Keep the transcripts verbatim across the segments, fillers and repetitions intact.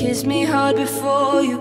Kiss me hard before you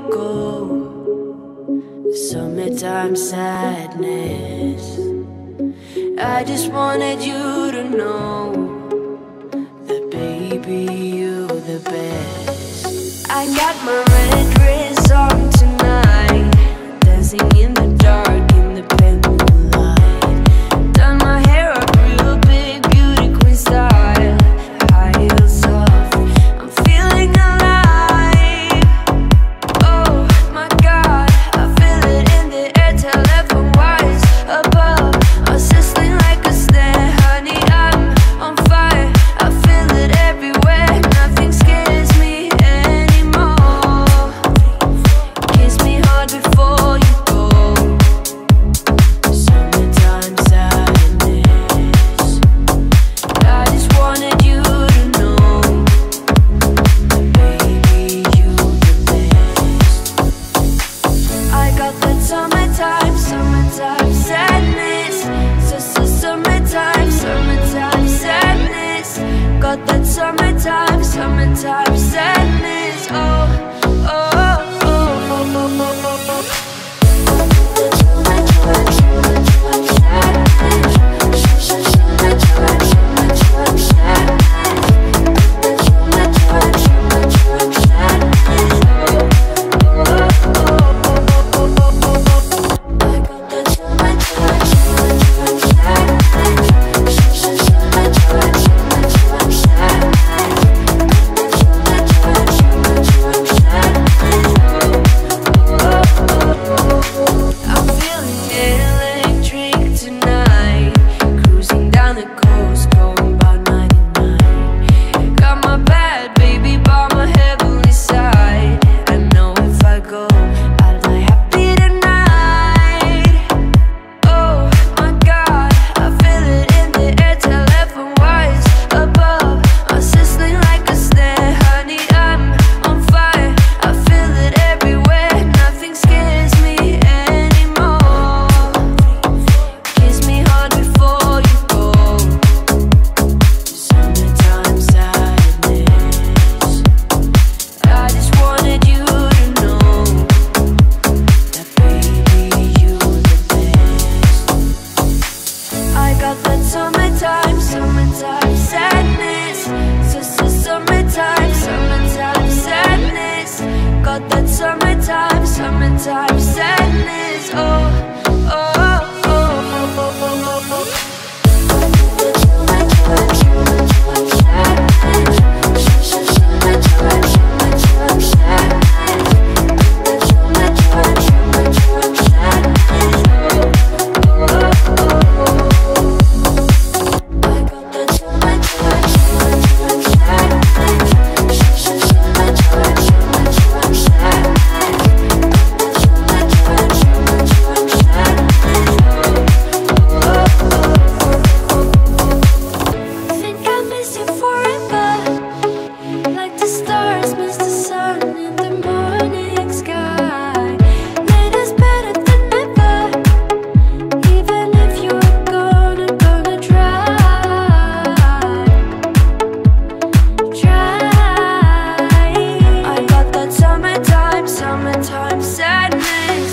go. Summertime sadness. I just wanted you to know that baby, you're the best. I got my red dress on tonight, dancing in the dark in the pale moonlight. Done my hair up real big, beauty queen style, high heels off, I'm feeling alive. Oh my God, I feel it in the air, telephone wires above, I'm sizzling like a snare, honey, I'm on fire. I feel it everywhere, nothing scares me anymore. Kiss me hard before you go. Summertime sadness. I just wanted you to know that baby, you the best. I got that summertime, summertime sadness. So, so summertime, summertime sadness. Got that summertime, summertime sadness. Oh, oh, oh, oh, oh, oh, oh. I'm feeling electric tonight, cruising down the coast, going about ninety-nine. Got my bad baby by my heavenly side. I know if I go, I'll die happy tonight. Oh my God, I feel it in the air, telephone wires above, I'm sizzling like a snare, honey, I'm on fire. I feel it everywhere, nothing scares me anymore. Kiss me hard before you go. Summertime sadness. I just wanted you to know that baby, you the best. I got that summertime, summertime sadness. So, so summertime, summertime sadness. Got that summertime, summertime sadness. Oh, oh, oh, oh, oh, oh, oh, oh. Think I miss you forever, like the stars miss the sun in the morning sky. Made us better than ever, even if you're gone, I'm gonna try, try. I got that summertime, summertime sadness.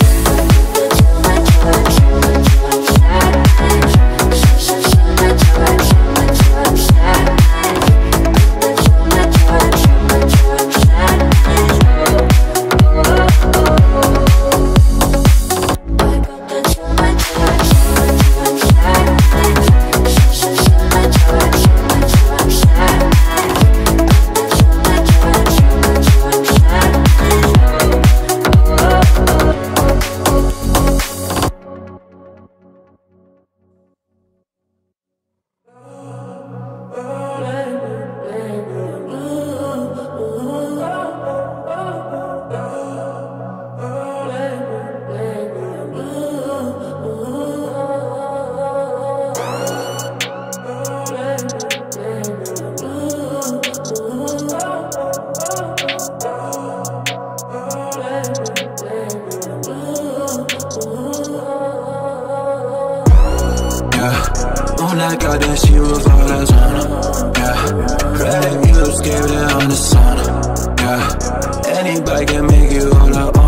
Moonlight I got that she was all that's on her, yeah. Red lips gave it on the sauna, yeah. Anybody can make you all up.